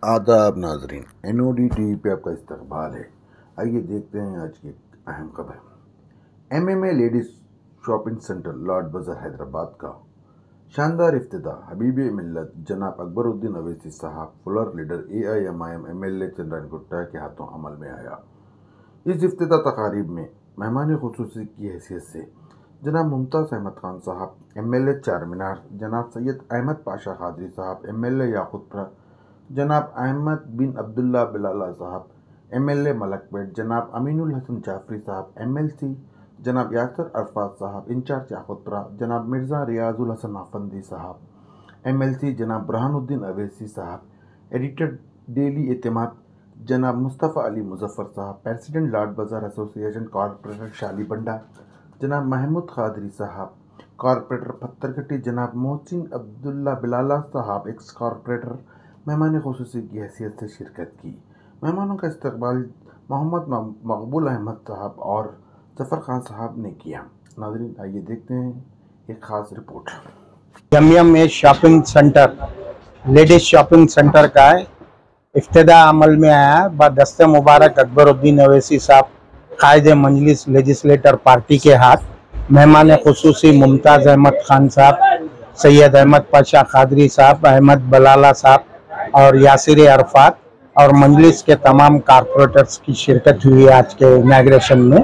आदाब नाजरीन, NOD TV पे आपका इस्तकबाल है। आइए देखते हैं आज की अहम खबर। MMA ladies shopping centre Lad Bazaar Hyderabad का शानदार इफ्तिताह हबीब मिल्लत जनाब अकबरुद्दीन अवैसी साहब floor leader AIMIM MLA Chandrayangutta के हाथों अमल में आया। इस इफ्तिताह तकारीब में मेहमान खुसूसी की हैसियत से जनाब मुमताज़ अहमद खान साहब MLA चारमीनार, जनाब सैयद अहमद पाशा कादरी साहब MLA याकूतपुरा, जनाब अहमद बिन अब्दुल्ला बिलाला साहब MLA मलकपेट, जनाब अमीनुल हसन जाफरी साहब MLC, जनाब यासर अरफात साहब इंचार्ज याकूतपुरा, जनाब मिर्ज़ा रियाजुल हसन आफंदी साहब MLC, जनाब बुरहानुद्दीन अवैसी साहब एडिटर डेली एतमाद, जनाब मुस्तफ़ा अली मुजफ्फर साहब president Lad Bazaar association corporator Shalibanda, जनाब महमूद कादरी साहब कॉरपोरेटर पत्थरघट्टी, जनाब मोहसिन अब्दुल्ला बिलाला साहब एक्स कॉरपोरेटर मेहमान खुसूसी की हैसियत से शिरकत की। मेहमानों का इस्तकबाल मोहम्मद मकबूल अहमद साहब और जफ़र खान साहब ने किया। नाज़रीन आइए देखते हैं एक ख़ास report. MMA shopping centre ladies shopping centre का इफ्तिताह अमल में आया बदस्ते मुबारक अकबरुद्दीन अवैसी साहब कायदे मजलिस लेजिस्लेटर पार्टी के हाथ। मेहमान खुसूसी मुमताज़ अहमद खान साहब, सैयद अहमद पाशा कादरी साहब, अहमद बलाला साहब और यासिर अरफात और मजलिस के तमाम कारपोरेटर्स की शिरकत हुई आज के इनाग्रेशन में।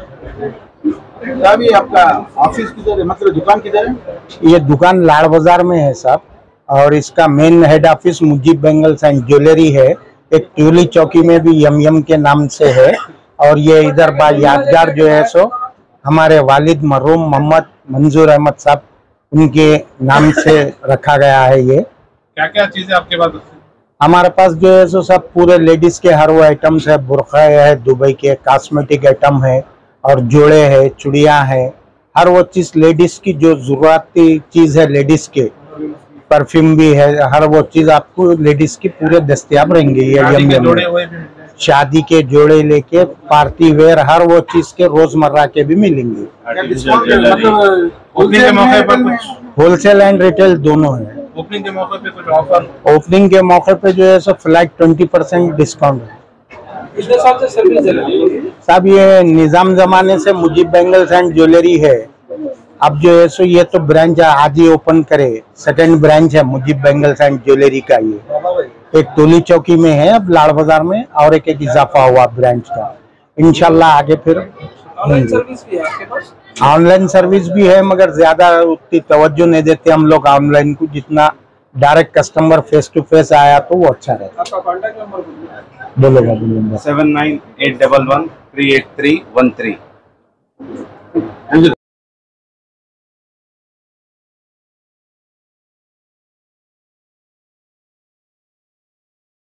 ये आपका ऑफिस किधर है, मतलब दुकान किधर है? ये दुकान लाड़ बाजार में है साहब, और इसका main head office Mujeeb bangles and jewellery है। एक ट्यूली चौकी में भी यम के नाम से है, और ये इधर बा यादगार जो है सो हमारे वालिद मरहूम मोहम्मद मंजूर अहमद साहब उनके नाम से रखा गया है। ये क्या क्या चीजें आपके पास? हमारे पास जो है सो सब पूरे लेडीज के हर वो आइटम्स है, बुरखा है, दुबई के कॉस्मेटिक आइटम है और जोड़े है, चूड़ियाँ है, हर वो चीज लेडीज की जो जरूरती चीज है लेडीज के, परफ्यूम भी है, हर वो चीज आपको लेडीज की पूरे दस्तयाब रहेंगे। ये शादी के जोड़े लेके पार्टी वेयर हर वो चीज के रोजमर्रा के भी मिलेंगे। ओपनिंग के मौके पर कुछ होलसेल एंड रिटेल दोनों है। ओपनिंग के मौके पे कुछ ऑफर? ओपनिंग के मौके पे जो है सो फ्लैट 20% डिस्काउंट है। कितने साल से सर्विस है साहब? ये निजाम जमाने से मुजीब बैंगल्स एंड ज्वेलरी है। अब जो है सो ये तो ब्रांच आज ही ओपन करे, सेकंड ब्रांच है मुजीब बैंगल्स एंड ज्वेलरी का। ये एक टोली चौकी में है अब लाड़ बाजार में, और एक इजाफा हुआ ब्रांच का। इंशाल्लाह आगे फिर ऑनलाइन सर्विस भी है आपके पास? ऑनलाइन सर्विस भी है, मगर ज्यादा उतनी तवज्जो नहीं देते हम लोग ऑनलाइन को, जितना direct customer face to face आया तो वो अच्छा रहता। आपका कॉन्टैक्ट नंबर बोलेगा 798111381313।